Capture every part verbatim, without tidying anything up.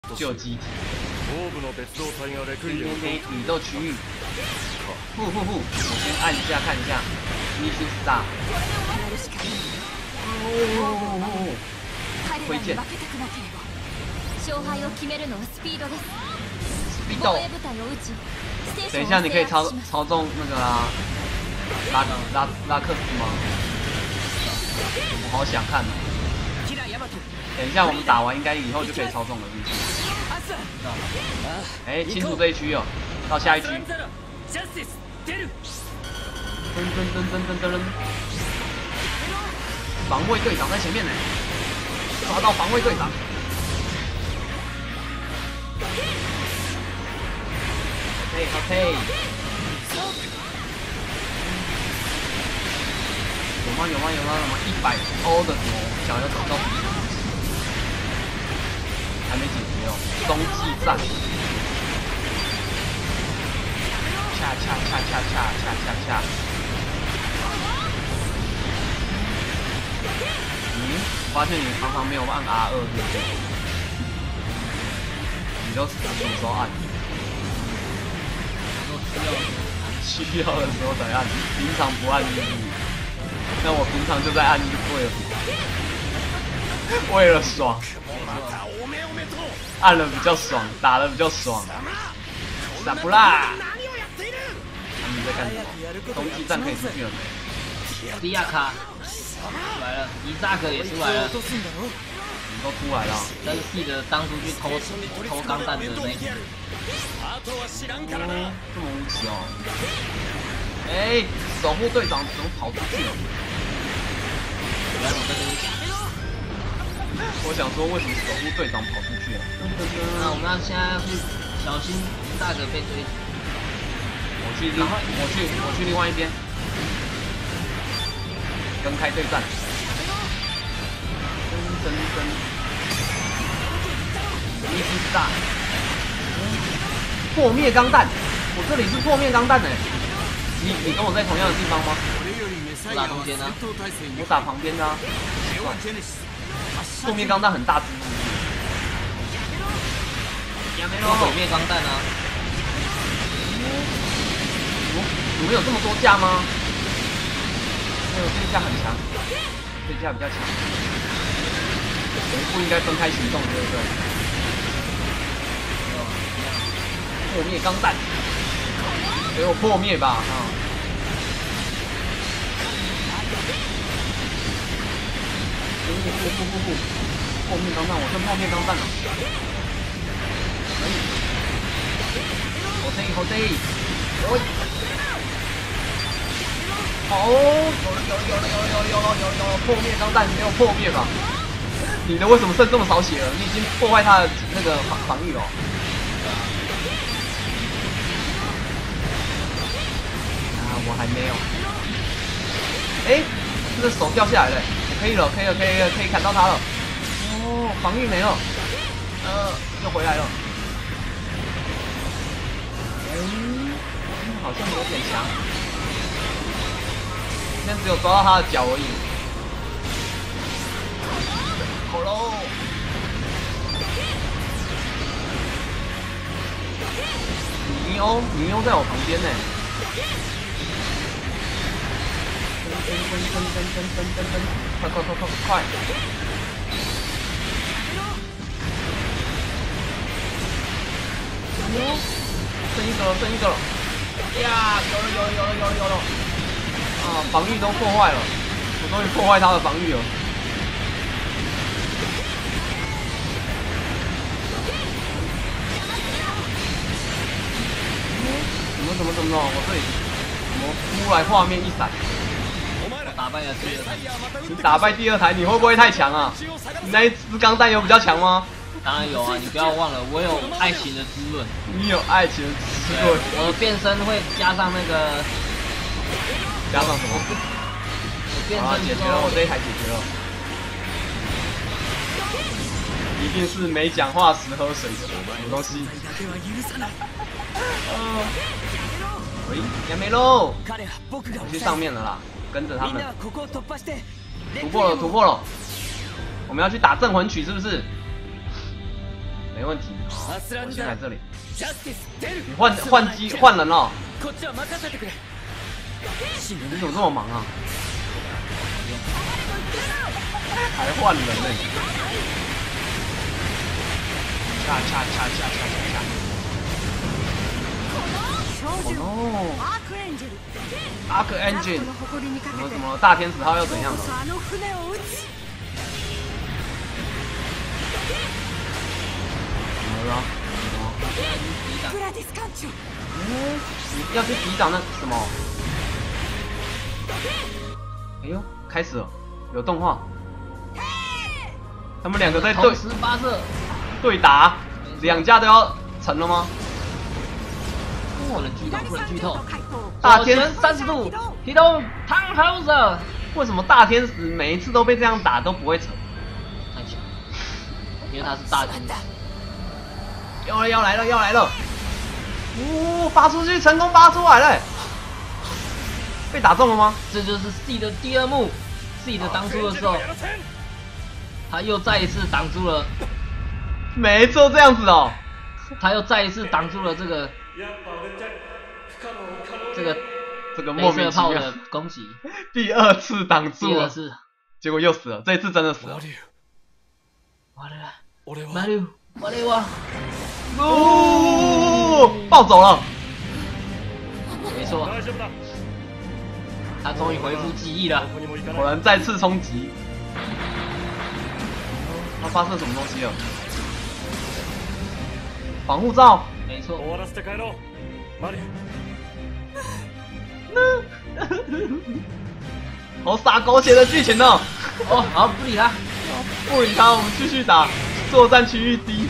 救机体。天天天宇宙区域。呼呼呼！我先按一下看一下。This is Star。哦。推荐。 勝敗を決めるのはスピードです。 スピード。等一下，你可以操操纵那个啊，拉拉拉克斯吗？我好想看。等一下，我们打完应该以后就可以操纵了，是不是？哎，清楚这一区哦，到下一区。噔噔噔噔噔噔！防卫队长在前面呢，抓到防卫队长。OK OK。有吗有吗有吗有吗？一百欧的魔，想要找到敌人。还没解决哦，冬季战，恰恰恰恰恰恰恰恰，嗯，发现你常常没有按 R 二，对不对？你都什么时候按？需要的时候才按，平常不按一。那我平常就在按一对了，为了爽。按了比较爽，打了比较爽。傻不啦？他们在干什么？冬季战可以出去了没？ 迪亚卡出来了，伊萨克也出来了， 你都出来了。 真记得当初去偷偷钢弹的那个。 哦，这么无耻哦！哎，守护队长怎么跑出去了？ 原来我在这里。 我想说，为什么守护队长跑出去了？ 那我们要现在要去小心大哥被追。 我去另，我去，我去另外一边，分开对战。噔噔噔，一只大，破灭钢弹，我这里是破灭钢弹哎，你你跟我在同样的地方吗？ 我打中间呢、啊， 我打旁边的啊。破灭钢弹很大只， 有毁灭钢弹啊！ 你们有这么多架吗？没有，这一架很强，这一架比较强。我们不应该分开行动，对不对？破灭钢弹，给我破灭吧！啊！不不不不不！破灭钢弹，我剩破灭钢弹了。可以。好的好的。哦。好，有了有了有了有了有了有了有了有了！破灭钢弹没有破灭吧？你的为什么剩这么少血了？你已经破坏他的那个防防御哦。啊，我还没有。哎，这个手掉下来了。可以了，可以了，可以了，可以砍到他了。哦，防御没了，呃，又回来了。嗯，好像有点强。现在只有抓到他的脚而已。好喽。尼欧，尼欧在我旁边呢。噔噔噔噔噔噔噔噔，快快快快快！哦，剩一个了，剩一个了！呀，有了有了有了有了有了！啊，防御都破坏了，我终于破坏他的防御了。怎么怎么怎么了？我这里怎么忽然画面一闪？ 打败了第二台， 你打败第二台，你会不会太强啊？你那一只钢弹有比较强吗？ 当然有啊，你不要忘了，我有爱情的滋润。 你有爱情的滋润， 我的变身会加上那个， 加上什么？ 我变身解决了，我这一台解决了。一定是没讲话时喝水的，什么东西？呃，喂，亚梅喽，我去上面了啦。跟着他们，突破了，突破了！我们要去打镇魂曲，是不是？哎， 没问题。好，我先来这里。你换换机换人了？你怎么这么忙啊？还换人呢？恰恰恰恰恰恰恰！哦 ，Arc Engine， 什么什么大天使号又怎样了？怎么了？嗯，你要去抵挡那什么？哎呦，开始了，有动画。他们两个在对发射对打，两家都要成了吗？ 不能剧透，不能剧透。 大天使三十度，提动汤豪者。 为什么大天使每一次都被这样打都不会成？ 太强，因为他是大天使。 要来要来了要来了！哦，发出去，成功发出来了！被打中了吗？ 这就是 C 的第二幕。C 的当初的时候，他又再一次挡住了。 没错，这样子哦。 他又再一次挡住了这个这个这个莫名其妙的攻击。 第二次挡住了， 第二次， 结果又死了。这一次真的死了。 马六，马六，马六啊！ 哦，暴走了。 没错，他终于恢复记忆了。 果然再次冲击。他发射什么东西了？防护罩。 没错。 好洒狗血的剧情哦！ 哦，好，不理他， 不理他，我们继续打作战区域 D。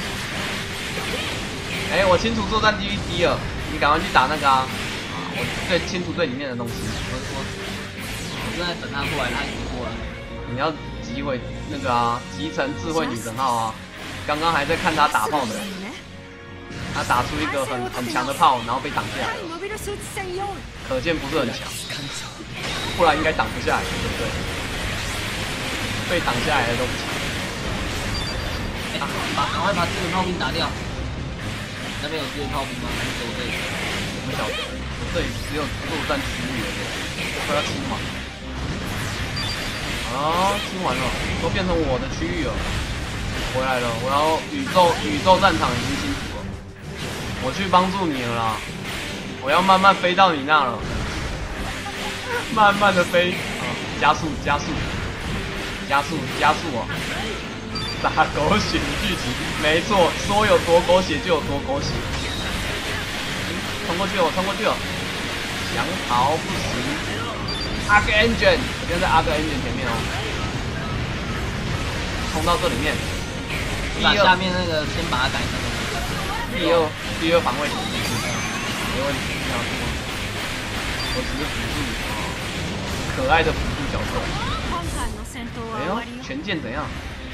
哎、欸，我清除作战区域 D 了，你赶快去打那个啊！啊，我最清除最里面的东西。 我我我正在等他过来，他已经过来。 你要击毁那个啊，集成智慧女神号啊！刚刚还在看他打炮的。他打出一个很很强的炮，然后被挡下来了，可见不是很强，不然应该挡不下来，对不对？被挡下来的都不强。 哎、欸，把赶快把支援炮兵打掉。那边有支援炮兵吗？还是只有这里？ 我不晓得，我这里只有作战区域而已，快要清完。啊，清完了，都变成我的区域了。回来了，我要宇宙宇宙战场已经清楚了。我去帮助你了啦！我要慢慢飞到你那了，慢慢的飞，啊，加速加速加速加速哦！打狗血的剧情，没错，说有多狗血就有多狗血。冲过去了，我冲过去了，想逃不行。Arc Engine， 我现在在 Arc Engine 前面哦，冲到这里面， 把下面那个先把它改成。 第二第二防卫，没问题，这样子。我只是辅助啊，可爱的辅助角色。哎呦，全剑怎样？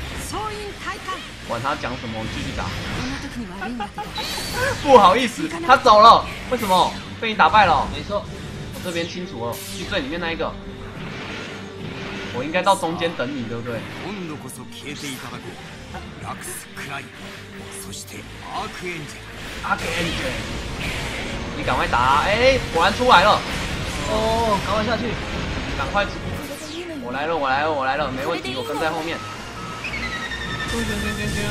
管他讲什么，我继续打。不好意思，他走了，为什么？被你打败了。 没错， 我这边清楚了，去最里面那一个。我应该到中间等你，对不对？Arc Engine， 你赶快打！哎、欸，果然出来了！ 哦，赶快下去， 赶快！我来了，我来了，我来了，没问题，我跟在后面。啾啾啾啾啾！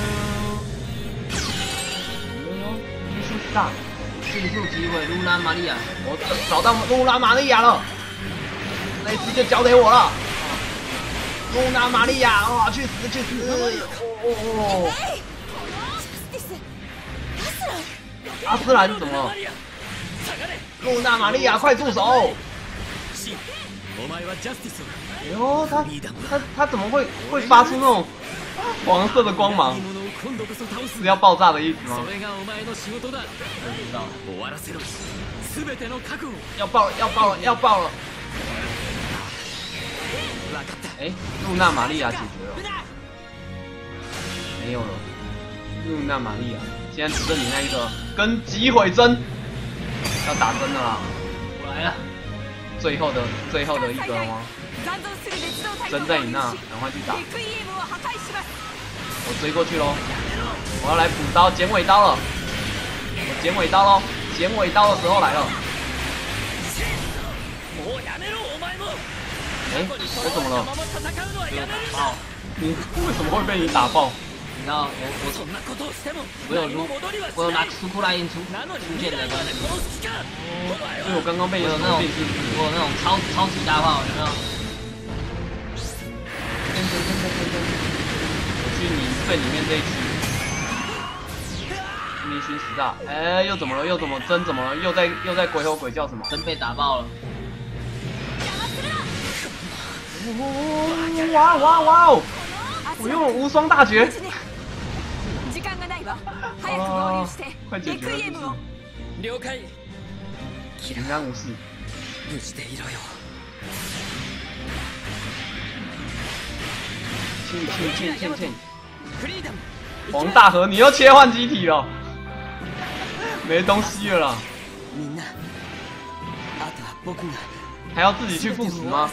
艺术大， 迅速击毁露拉玛利亚！ 我找到露拉玛利亚了，那一次就交给我了。露拉玛利亚，哇、哦，去死去死！哦。阿斯兰怎么了？露娜玛利亚，快住手！哎呦，他他他怎么会会发出那种黄色的光芒？是要爆炸的意思吗？ 我知道了。 要爆了，要爆了，要爆了！哎，露娜玛利亚解决了，没有了。露娜玛利亚。现在只剩你那一个跟击毁针，要打针了啦！ 我来了， 最后的最后的一个了吗？针在你那，赶快去打！我追过去喽！ 我要来补刀，剪尾刀了。我剪尾刀喽，剪尾刀的时候来了。哎、欸，我怎么了？ 被我打爆。 你为什么会被你打爆？ 你知道我我我有如我有拿苏库拉因出出现的东西。 所以我刚刚被我有那种我有那种超超级大炮，有没有？ 我去你最里面这一区。迷熏十大，哎、欸，又怎么了？又怎么？真怎么了？又在又在鬼吼鬼叫什么？ 真被打爆了！ 哇哇哇哦！我用了无双大绝。啊！快解决了，就是。平安无事。欠欠欠欠欠！黄大河，你又切换机体了，没东西了啦。还要自己去复死吗？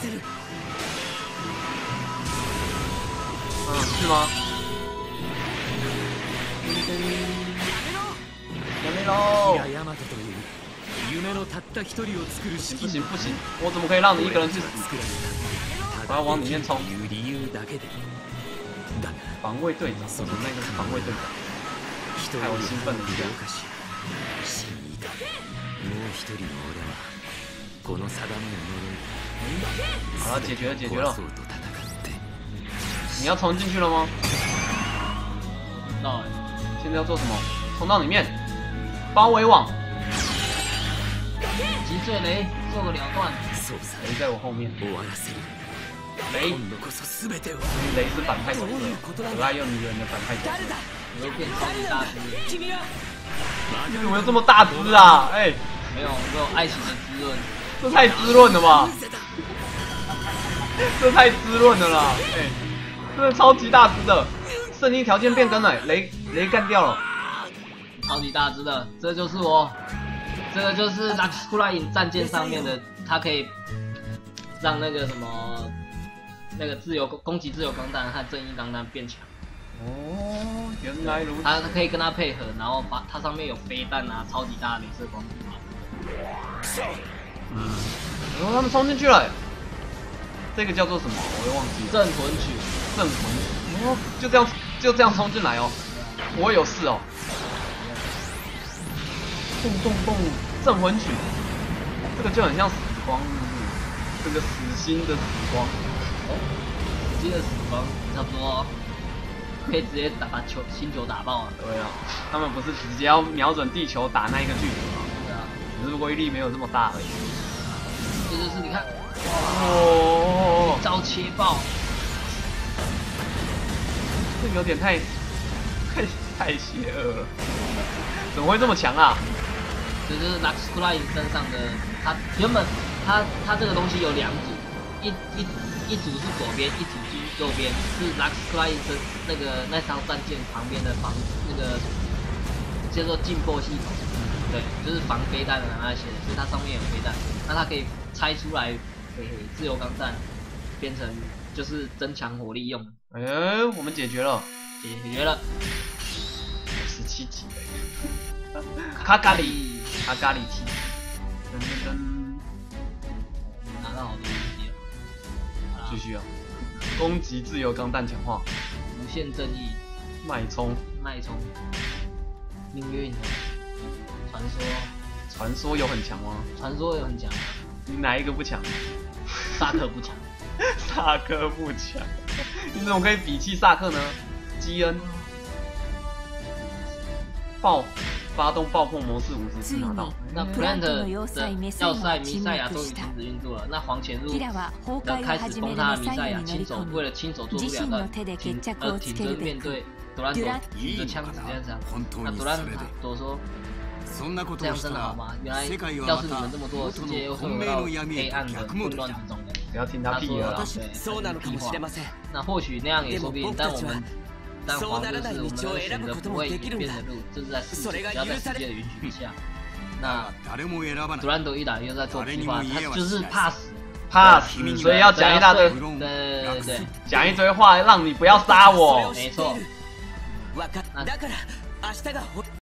嗯，是吗？やめろ！不行不行，我怎么可以让你一个人去死？我要往里面冲。防卫队长，我们那个是防卫队长，害我兴奋了一下。好了，解决了，解决了。你要冲进去了吗？ 那现在要做什么？冲到里面，包围网。 击碎雷，做个了断。 雷在我后面。雷，雷是反派角色，可爱又迷人的反派角色。 我又变超级大只。 你怎么有这么大只啊？哎、欸， 没有，我有爱情的滋润。 这太滋润了吧？这太滋润了啦！哎、欸，真的超级大只的，胜利条件变更了，雷雷干掉了。 超级大只的，这就是我，这个就是拉斯库拉因战舰上面的，它可以让那个什么。那个自由攻击自由钢弹和正义钢弹变强。哦， 原来如此。 它可以跟它配合，然后把它上面有飞弹啊，超级大的镭射光束啊。 嗯，然后他们冲进去了。这个叫做什么？我又忘记了。 镇魂曲。 镇魂曲。哦，就这样就这样冲进来哦。我有事哦。蹦蹦蹦，镇魂曲。这个就很像死光，这个死心的死光。 哦，死心的死光差不多、哦，可以直接打把球星球打爆了。 对啊，他们不是直接要瞄准地球打那一个巨人吗？ 对啊， 只是威力没有这么大而已。 这就是你看， 哦， 一招切爆， 这有点太太太邪恶了，怎么会这么强啊？ 这就是 Lux Flying 身上的，它原本它它这个东西有两组，一一。一组是左边，一组是右边，是 Lux Flying 身那个那艘战舰旁边的防那个叫做进破系统，对，就是防飞弹的那些，所以它上面有飞弹，那它可以拆出来，给自由钢弹变成就是增强火力用。 哎、欸，我们解决了， 解决了， 十七级的，卡咖喱，卡咖喱七，噔噔噔， 拿到好多。 继续啊！攻击自由钢弹强化， 无限正义， 脉冲， 脉冲，命运，传说， 传说有很强吗？ 传说有很强， 你哪一个不强？ 萨克不强， 萨克不强，你怎么可以比弃萨克呢？基恩，爆，发动爆破模式五十次拿到。 那 Plant 的要塞弥赛亚终于停止运作了。那黄潜入的开始攻他的弥赛亚，亲手为了亲手做出两段挺而挺身面对多兰朵举着枪指这样讲。那多兰朵说：“这样真的好吗？原来要是你们这么做，世界又会回到黑暗的混乱之中的。” 不要听他屁了。 对，屁话。那或许那样也说不定，但我们。但黄就是我们的选择不会演变的路，这是在世界，只要在世界的允许之下。那杜兰朵一打又在做计划，他就是怕死， 怕死，所以要讲一大堆， 对对对， 讲一堆话让你不要杀我。 没错。 那